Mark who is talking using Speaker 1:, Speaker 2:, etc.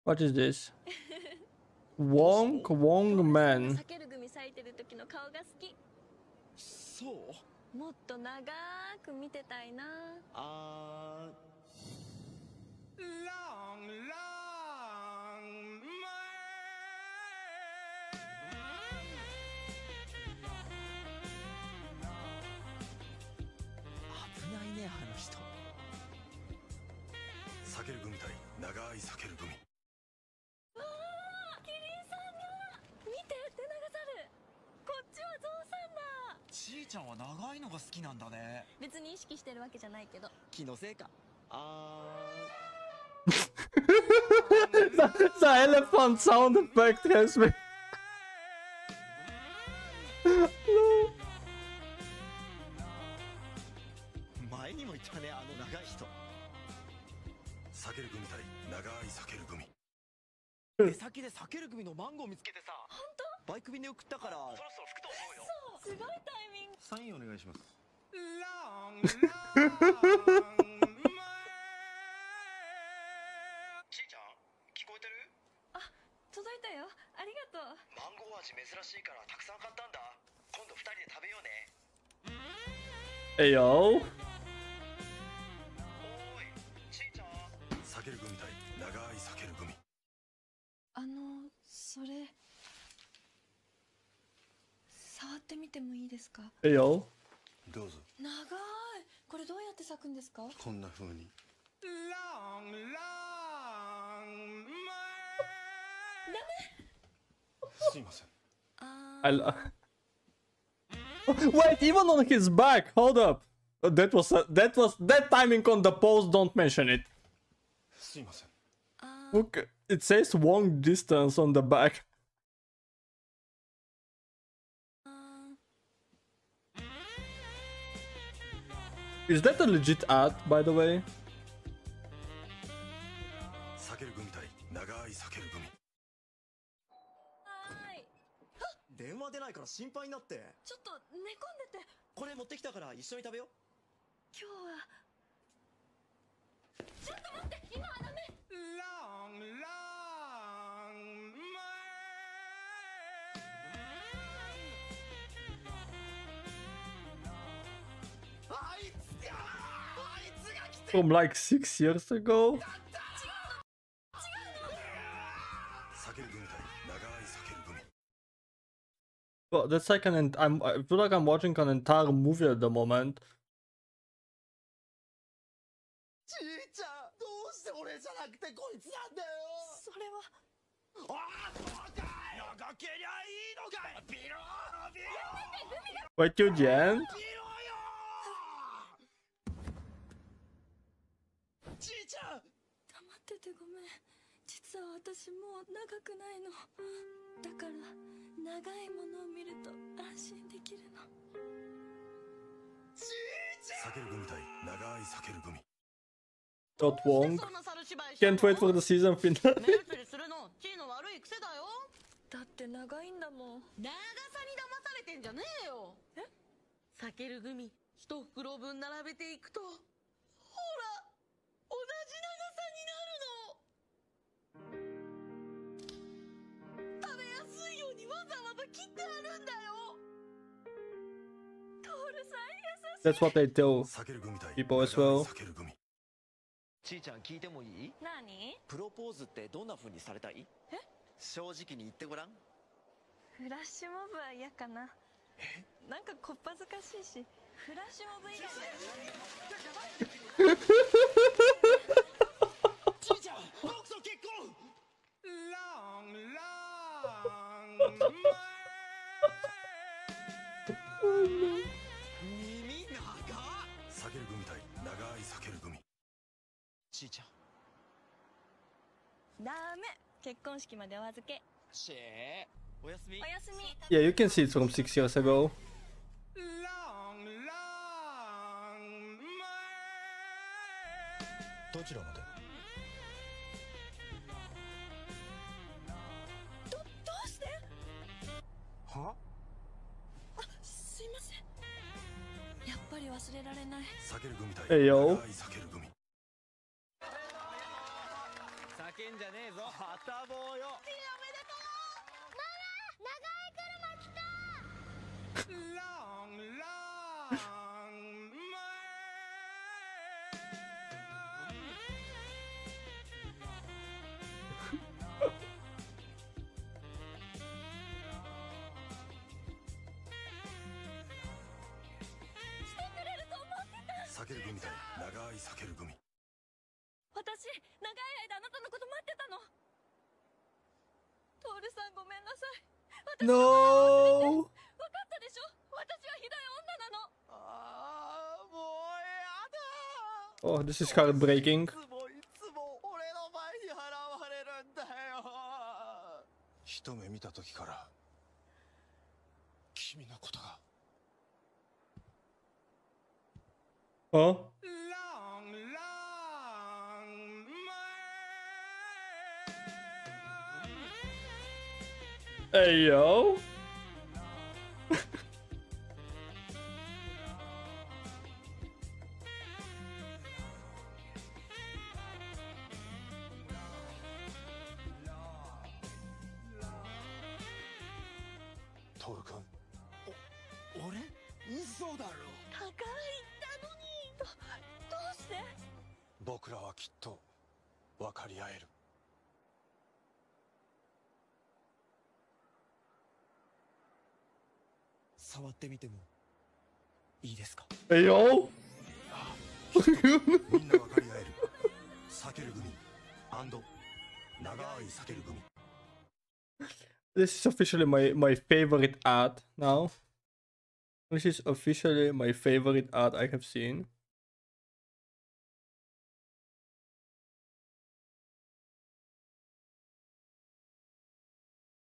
Speaker 1: What is this? Wong Man.
Speaker 2: そう。もっと長く見てたいな。
Speaker 3: 危ないね、あの人。
Speaker 4: 避ける組対長い避ける組。
Speaker 2: キリンさんが見てって流さる。こっちはゾウさんだ。
Speaker 3: ちーちゃんは長いのが好きなんだね。
Speaker 2: 別に意識してるわけじゃないけど。
Speaker 3: 気のせいか。
Speaker 1: The elephant sound effect has me. No.
Speaker 3: 前にも言ったね、あの長い人。
Speaker 4: 避ける組対長い避ける組。
Speaker 3: 出先で避ける組のマンゴー見つけてさ。
Speaker 2: 本当？
Speaker 3: バイク便で送ったから。そろそろ吹くと思うよ。
Speaker 2: そう、すごいタイミング。
Speaker 3: サインお願いします。
Speaker 5: ちーちゃん、聞こえてる？
Speaker 2: あ、届いたよ。ありがとう。
Speaker 5: マンゴー味珍しいからたくさん買ったんだ。今度2人で食べようね。
Speaker 1: Hey yo.
Speaker 5: おーい、ちーちゃん。
Speaker 4: 避ける組対長い避ける組。
Speaker 2: それ触ってみてもいいですか？
Speaker 1: Hey yo.
Speaker 4: どうぞ。
Speaker 2: 長い。これどうやって咲くんですか？
Speaker 4: こんな風に。すいません。
Speaker 1: Wait, even on his back. Hold up. That timing on the pose. Don't mention it.
Speaker 4: すいません。
Speaker 1: Look, it says Wong distance on the back. Is that a legit ad, by the way?
Speaker 4: 避ける組対長い避ける組。
Speaker 3: 電話出ないから心配になって。
Speaker 2: ちょっと寝込んでて。
Speaker 3: これ持ってきたから一緒に食べよう。
Speaker 2: 今日はちょっと待って、今はダメ。
Speaker 1: From like 6 years ago?
Speaker 4: 避ける組対長い避ける組。
Speaker 1: Well, that's like I feel like I'm watching an entire movie at the moment.
Speaker 3: ちーちゃん、どうして俺じゃなくてこいつなんだよ。
Speaker 2: それは。
Speaker 3: ああ、そうかい。長けりゃいいのかい。ピローピロー。
Speaker 1: Wait till the end?
Speaker 3: ちーちゃん。
Speaker 2: 黙っててごめん。実は私もう長くないの。だから長いものを見ると安心できるの。
Speaker 3: ちーちゃん。
Speaker 4: 避ける組対長い避ける組。
Speaker 1: Not Wong. Can't wait for the season finale.
Speaker 6: 目移りするのチーの悪い癖だよ。
Speaker 2: だって長いんだもん。
Speaker 6: 長さに騙されてんじゃねえよ。え？避けるグミ一袋分並べていくと、ほら同じ長さになるの。食べやすいようにわざわざ切ってあるんだよ。
Speaker 2: トールさん優しい。
Speaker 1: That's what they tell
Speaker 4: 避ける組対
Speaker 1: people as well.
Speaker 4: 避ける組。
Speaker 3: ちーちゃん聞いてもいい？
Speaker 2: 何？
Speaker 3: プロポーズってどんな風にされたい？
Speaker 2: え？
Speaker 3: 正直に言ってごらん。
Speaker 2: フラッシュモブは嫌かな。なんかこっぱずかしいし。フラッシュモブ以外で。
Speaker 3: ちーちゃん、僕と結婚。耳長っ。
Speaker 4: 避ける組対長い避ける組。
Speaker 3: ちーちゃん。
Speaker 2: ダメ。結婚式までお預け。
Speaker 3: シェー、おやすみ。
Speaker 2: おやすみ。
Speaker 1: Yeah, you can see it's from 6 years ago.
Speaker 4: どちらまで？
Speaker 2: どうして？
Speaker 4: は？
Speaker 2: あ、すいません。やっぱり忘れられない。
Speaker 4: 避ける組対
Speaker 1: えいよ
Speaker 4: 長い避ける組。
Speaker 3: 避けんじゃねえぞはたぼうよ
Speaker 4: 避ける組対長い避ける組。
Speaker 2: 私長い間あなたのこと待ってたの。トールさんごめんなさい。私
Speaker 1: No!
Speaker 2: 分かったでしょ。私はひどい女なの。
Speaker 3: ああもうやだ
Speaker 1: Oh, this is heartbreaking.
Speaker 3: いつも俺の前に払われるんだよ
Speaker 4: 一目見た時から君のことが。
Speaker 1: Huh? Hey yo!
Speaker 4: トール君、
Speaker 3: 俺嘘だろ
Speaker 2: 高いったのに。どうして。
Speaker 4: 僕らはきっと分かり合える。
Speaker 3: 触ってみてもいいですか
Speaker 1: Hey yo!
Speaker 4: みんな分かり合える。避ける組長い避ける組。
Speaker 1: This is officially my favorite art now. This is officially my favorite art I have seen.